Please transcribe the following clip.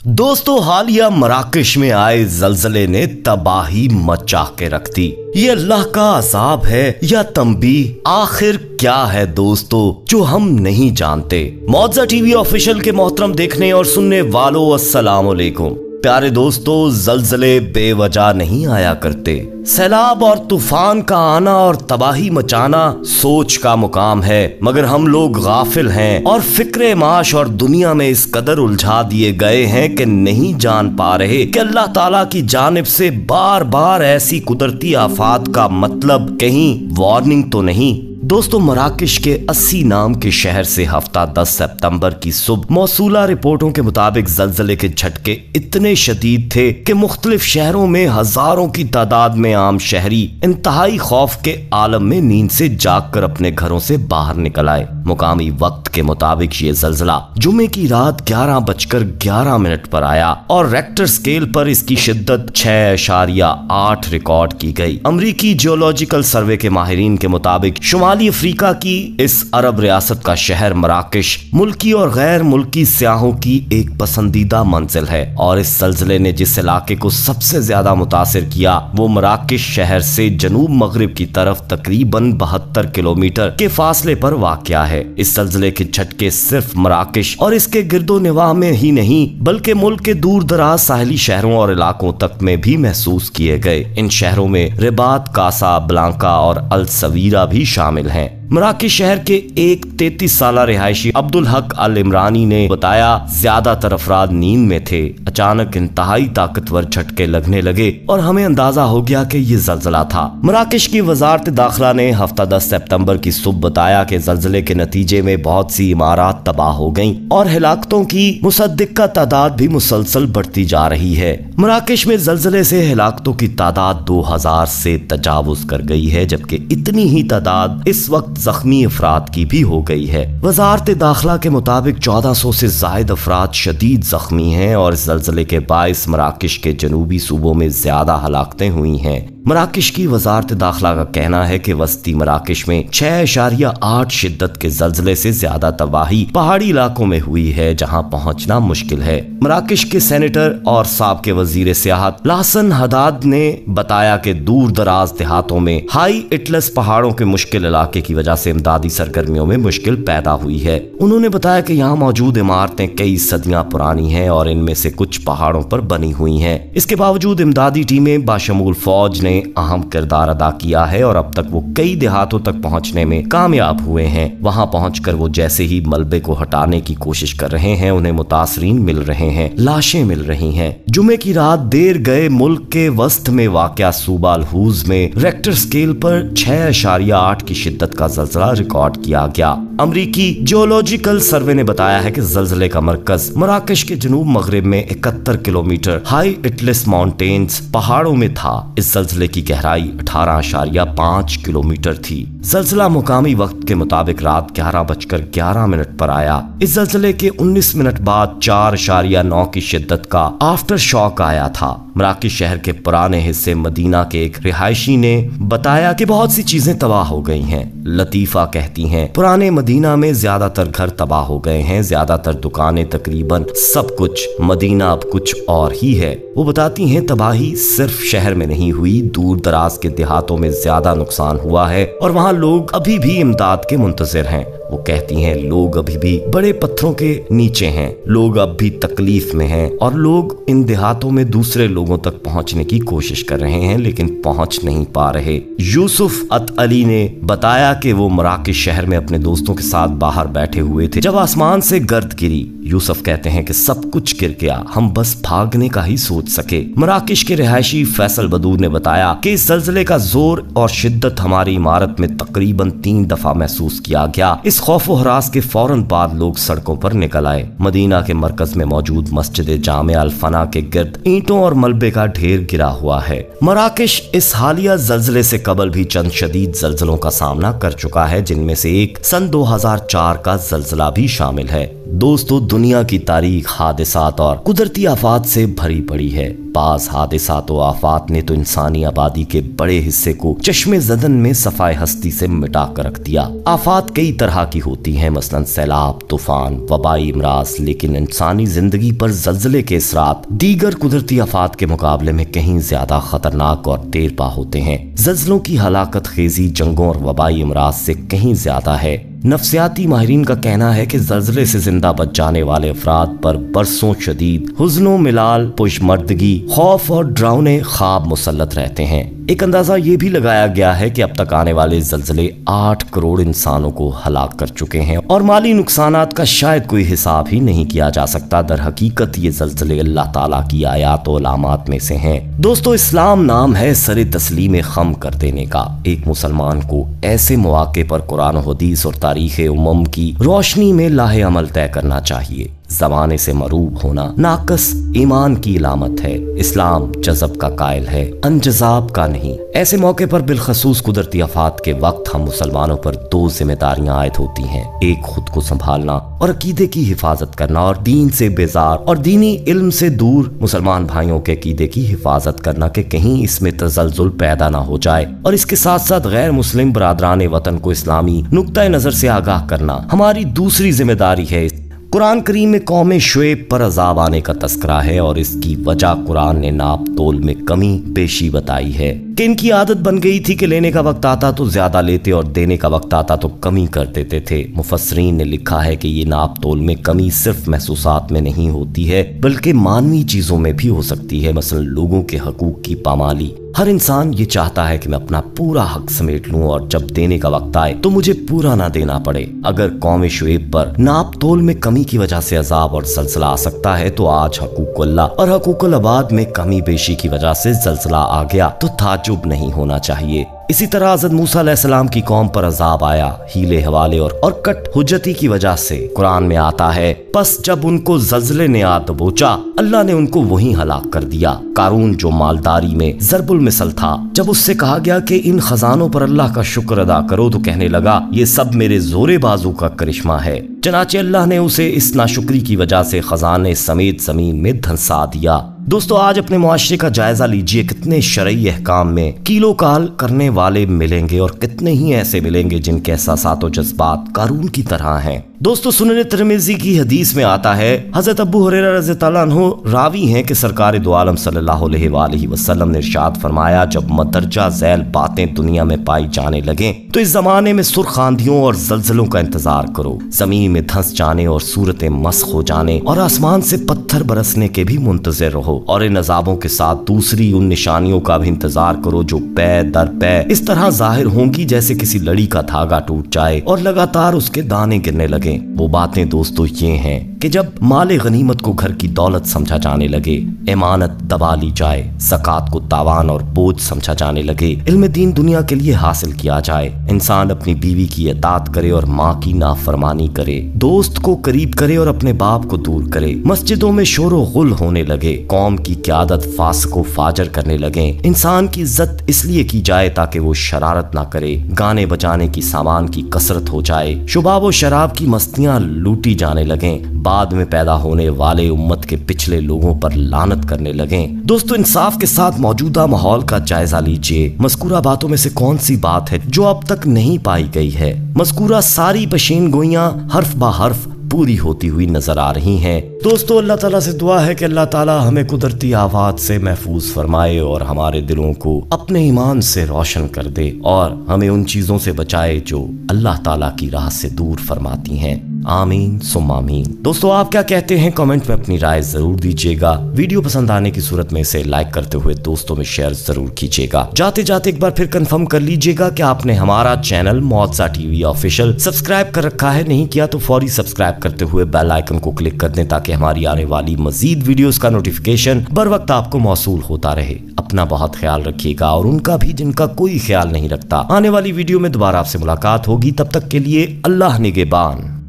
दोस्तों, हालिया मराकश में आए जलजले ने तबाही मचा के रख दी। ये अल्लाह का अज़ाब है या तंबीह, आखिर क्या है दोस्तों जो हम नहीं जानते। मौजा टीवी ऑफिशियल के मोहतरम देखने और सुनने वालों, अस्सलाम वालेकुम। प्यारे दोस्तों, जलजले बेवजह नहीं आया करते। सैलाब और तूफान का आना और तबाही मचाना सोच का मुकाम है, मगर हम लोग गाफिल हैं और फिक्रे माश और दुनिया में इस कदर उलझा दिए गए हैं कि नहीं जान पा रहे कि अल्लाह ताला की जानिब से बार बार ऐसी कुदरती आफात का मतलब कहीं वार्निंग तो नहीं। दोस्तों, मराकश के 80 नाम के शहर से हफ्ता 10 सितंबर की सुबह मौसूला रिपोर्टों के मुताबिक जलजले के झटके इतने शदीद थे कि मुख्तलिफ शहरों में हजारों की तादाद में आम शहरी इंतहाई खौफ के आलम में नींद से जागकर अपने घरों से बाहर निकल आए। मुकामी वक्त के मुताबिक ये जलजला जुमे की रात 11:11 पर आया और रेक्टर स्केल पर इसकी शिद्दत 6.8 रिकॉर्ड की गई। अमरीकी जियोलॉजिकल सर्वे के माहिरीन के मुताबिक शुमाली अफ्रीका की इस अरब रियासत का शहर मराकश मुल्की और गैर मुल्की सियाहों की एक पसंदीदा मंजिल है और इस जलजले ने जिस इलाके को सबसे ज्यादा मुतासिर किया वो मराकश शहर से जनूब मगरिब की तरफ तकरीबन 72 किलोमीटर के फासले पर वाक़या है। इस जलजले के झटके सिर्फ मराकश और इसके गिरदो निवाह में ही नहीं बल्कि मुल्क के दूर दराज साहली शहरों और इलाकों तक में भी महसूस किए गए। इन शहरों में रिबात, कासा ब्लांका और अल सवीरा भी शामिल हैं। मराकश शहर के एक 33 साला रिहायशी अब्दुल हक अल इमरानी ने बताया, ज्यादातर अफराद नींद में थे। अचानक इंतहाई ताकतवर झटके लगने लगे और हमें अंदाजा हो गया कि ये जलजला था। मराकश की वजारत दाखिला ने हफ्ता 10 सितंबर की सुबह बताया कि जलजले के नतीजे में बहुत सी इमारत तबाह हो गईं और हिलाकतों की मुसद्दिका तादाद भी मुसलसल बढ़ती जा रही है। मराकश में जलजले से हिलाकतों की तादाद 2000 से तजावुज कर गई है, जबकि इतनी ही तादाद इस वक्त जख्मी अफराद की भी हो गई है। वजारत दाखिला के मुताबिक 1400 से जायद अफराद शदीद जख्मी हैं और इस जलजले के बायस मराकश के जनूबी सूबों में ज्यादा हलाकतें हुई हैं। मराकश की वजारत दाखिला का कहना है कि वस्ती मराकश में 6.8 शिद्दत के जलजले से ज्यादा तबाही पहाड़ी इलाकों में हुई है, जहां पहुंचना मुश्किल है। मराकश के सेनेटर और साबिक़ वजीर सियाहत लासन हदाद ने बताया कि दूर दराज देहातों में हाई एटलस पहाड़ों के मुश्किल इलाके की वजह से इमदादी सरगर्मियों में मुश्किल पैदा हुई है। उन्होंने बताया कि यहाँ मौजूद इमारतें कई सदियां पुरानी हैं और इनमें से कुछ पहाड़ों पर बनी हुई हैं। इसके बावजूद इमदादी टीमें बाशमूल फौज ने अहम किरदार अदा किया है और अब तक वो कई देहातों तक पहुंचने में कामयाब हुए हैं। वहां पहुंचकर वो जैसे ही मलबे को हटाने की कोशिश कर रहे हैं, उन्हें मुतासरीन मिल रहे हैं, लाशें मिल रही हैं। जुमे की रात देर गए मुल्क के वस्त में वाक़या सूबा अलहूज में रेक्टर स्केल पर 6.8 की शिद्दत का जलजला रिकॉर्ड किया गया। अमरीकी जियोलॉजिकल सर्वे ने बताया है कि जलजले का मरकज मराकश के जनूब मगरिब में 71 किलोमीटर हाई एटलस माउंटेन्स पहाड़ों में था। इस जलजले की गहराई 18.5 किलोमीटर थी। जलजला मुकामी वक्त के मुताबिक रात 11:11 पर आया। इस जलजले के 19 मिनट बाद 4.9 की शिद्दत का आफ्टर शॉक आया था। मराकश शहर के पुराने हिस्से मदीना के एक रिहायशी ने बताया कि बहुत सी चीजें तबाह हो गई हैं। लतीफा कहती हैं, पुराने मदीना में ज्यादातर घर तबाह हो गए हैं, ज्यादातर दुकानें, तकरीबन सब कुछ। मदीना अब कुछ और ही है। वो बताती हैं, तबाही सिर्फ शहर में नहीं हुई, दूर दराज के देहातों में ज्यादा नुकसान हुआ है और वहाँ लोग अभी भी इमदाद के मुंतजिर हैं। वो कहती हैं, लोग अभी भी बड़े पत्थरों के नीचे हैं, लोग अब भी तकलीफ में हैं और लोग इन देहातों में दूसरे लोगों तक पहुंचने की कोशिश कर रहे हैं लेकिन पहुंच नहीं पा रहे। यूसुफ अत अली ने बताया कि वो मराकश शहर में अपने दोस्तों के साथ बाहर बैठे हुए थे जब आसमान से गर्द गिरी। यूसुफ कहते हैं कि सब कुछ गिर गया, हम बस भागने का ही सोच सके। मराकश के रिहायशी फैसल बदूर ने बताया कि इस जलजले का जोर और शिद्दत हमारी इमारत में तकरीबन 3 दफा महसूस किया गया। इस खौफ व हरास के फौरन बाद लोग सड़कों पर निकल आए। मदीना के मरकज में मौजूद मस्जिद जामे अल फना के गिर्द ईंटों और मलबे का ढेर गिरा हुआ है। मराकश इस हालिया जलजले से कबल भी चंद शदीद जलजलों का सामना कर चुका है, जिनमें से एक सन 2004 का जलजला भी शामिल है। दोस्तों, दुनिया की तारीख हादिसात और कुदरती आफात से भरी पड़ी है। बाज़ हादिसात और आफात ने तो इंसानी आबादी के बड़े हिस्से को चश्मे ज़दन में सफाए हस्ती से मिटा कर रख दिया। आफात कई तरह की होती हैं, मसलन सैलाब, तूफान, वबाई इमराज, लेकिन इंसानी जिंदगी पर ज़लज़ले के असरात दीगर कुदरती आफात के मुकाबले में कहीं ज्यादा खतरनाक और देरपा होते हैं। ज़लज़लों की हलाकत खेजी जंगों और वबाई इमराज से कहीं ज्यादा है। नफ्सियाती माहिरीन का कहना है कि ज़लज़ले से जिंदा बच जाने वाले अफराद पर बरसों शदीद हुज़्नो मिलाल, पुशमर्दगी, खौफ और डरावने ख्वाब मुसल्लत रहते हैं। एक अंदाजा ये भी लगाया गया है कि अब तक आने वाले ज़लज़ले 8 करोड़ इंसानों को हलाक कर चुके हैं और माली नुकसानात का शायद कोई हिसाब ही नहीं किया जा सकता। दर हकीकत ये ज़लज़ले अल्लाह ताला की आयात और अलामात में से हैं। दोस्तों, इस्लाम नाम है सरे तस्लीम खम कर देने का। एक मुसलमान को ऐसे मौके पर कुरान हदीस और तारीख़ उम्म की रोशनी में लाहे अमल तय करना चाहिए। ज़माने से मरूब होना नाकस ईमान की इलामत है। इस्लाम जज़ब का कायल है, अनजज़ाब का नहीं। ऐसे मौके पर बिलखसूस कुदरती आफात के वक्त हम मुसलमानों पर 2 जिम्मेदारियां आयद होती हैं। एक, खुद को संभालना और अकीदे की हिफाजत करना और दीन से बेजार और दीनी इल्म से दूर मुसलमान भाइयों के अकीदे की हिफाजत करना कि कहीं इसमें तज़ल्ज़ुल पैदा ना हो जाए। और इसके साथ साथ गैर मुस्लिम बरादरान वतन को इस्लामी नुक्ता नज़र से आगाह करना हमारी दूसरी जिम्मेदारी है। कुरान करीम में कौम शुएब पर अजाब आने का तस्करा है और इसकी वजह कुरान ने नाप तोल में कमी पेशी बताई है कि इनकी आदत बन गई थी कि लेने का वक्त आता तो ज्यादा लेते और देने का वक्त आता तो कमी कर देते थे। मुफस्सरीन ने लिखा है कि ये नाप तोल में कमी सिर्फ महसूसात में नहीं होती है बल्कि मानवी चीजों में भी हो सकती है। मसलन लोगों के हकूक की पामाली। हर इंसान ये चाहता है कि मैं अपना पूरा हक समेट लूं और जब देने का वक्त आए तो मुझे पूरा ना देना पड़े। अगर कौम शुएब पर नाप तोल में कमी की वजह से अजाब और ज़लज़ला आ सकता है तो आज हकूकुल्लाह और हकूकुल अबाद में कमी पेशी की वजह से ज़लज़ला आ गया तो ताज्जुब नहीं होना चाहिए। इसी तरह हज़रत मूसा अलैहिस्सलाम की कौम पर अजाब आया हीले हवाले और कट हुज्जती की वजह से। कुरान में आता है, बस जब उनको ज़लज़ले ने आ दबोचा अल्लाह ने उनको वहीं हलाक कर दिया। कारून जो मालदारी में ज़रबुल मिसल था, जब उससे कहा गया कि इन खजानों पर अल्लाह का शुक्र अदा करो तो कहने लगा ये सब मेरे जोरे बाजू का करिश्मा है। चनाचे अल्लाह ने उसे इस नाशुक्री की वजह से खजाने समेत जमीन में धंसा दिया। दोस्तों, आज अपने मुआशरे का जायजा लीजिए। कितने शरई अहकाम में कीलो काल करने वाले मिलेंगे और कितने ही ऐसे मिलेंगे जिनके एहसासात और जज्बात कारून की तरह हैं। दोस्तों, सुनन तिरमिज़ी की हदीस में आता है, हजरत अबू हुरैरा रज़ियल्लाहु अन्हु रावी हैं कि सरकार दो आलम सल्लल्लाहु अलैहि वसल्लम ने इरशाद फरमाया, जब मदरजा झैल बातें दुनिया में पाई जाने लगे तो इस जमाने में सुर्ख आंधियों और ज़लज़लों का इंतजार करो। जमीन में धंस जाने और सूरतें मस्ख हो जाने और आसमान से पत्थर बरसने के भी मुंतज़िर रहो और इन अज़ाबों के साथ दूसरी उन निशानियों का भी इंतजार करो जो पै दर पै इस तरह जाहिर होंगी जैसे किसी लड़ी का धागा टूट जाए और लगातार उसके दाने गिरने लगे। वो बातें दोस्तों ये हैं कि जब माले गनीमत को घर की दौलत समझा जाने लगे, इमानत दबा ली जाए, ज़कात को तावान और बोझ समझा जाने लगे, इल्म दीन दुनिया के लिए हासिल किया जाए, इंसान अपनी बीवी की इताअत करे और माँ की नाफरमानी करे, दोस्त को करीब करे और अपने बाप को दूर करे, मस्जिदों में शोर गुल होने लगे, कौम की क़यादत फासिक व फाजर करने लगे, इंसान की इज्जत इसलिए की जाए ताकि वो शरारत ना करे, गाने बजाने की सामान की कसरत हो जाए, शुबाब व शराब की मस्तियां लूटी जाने लगें, बाद में पैदा होने वाले उम्मत के पिछले लोगों पर लानत करने लगे। दोस्तों, इंसाफ के साथ मौजूदा माहौल का जायजा लीजिए। मज़कूरा बातों में से कौन सी बात है जो अब तक नहीं पाई गई है? मज़कूरा सारी पेशीन गोइयां हर्फ बा हर्फ पूरी होती हुई नजर आ रही हैं। दोस्तों, अल्लाह ताला से दुआ है कि अल्लाह ताला हमें कुदरती आफात से महफूज फरमाए और हमारे दिलों को अपने ईमान से रोशन कर दे और हमें उन चीजों से बचाए जो अल्लाह ताला की राह से दूर फरमाती हैं। आमीन सुम्मा आमीन। दोस्तों, आप क्या कहते हैं? कमेंट में अपनी राय जरूर दीजिएगा। वीडियो पसंद आने की सूरत में इसे लाइक करते हुए दोस्तों में शेयर जरूर कीजिएगा। जाते जाते एक बार फिर कंफर्म कर लीजिएगा कि आपने हमारा चैनल मौजा टीवी ऑफिशियल सब्सक्राइब कर रखा है। नहीं किया तो फौरी सब्सक्राइब करते हुए बेल आइकन को क्लिक कर दें ताकि हमारी आने वाली मजीद वीडियोस का नोटिफिकेशन बर वक्त आपको मौसूल होता रहे। अपना बहुत ख्याल रखिएगा और उनका भी जिनका कोई ख्याल नहीं रखता। आने वाली वीडियो में दोबारा आपसे मुलाकात होगी। तब तक के लिए अल्लाह निगहबान।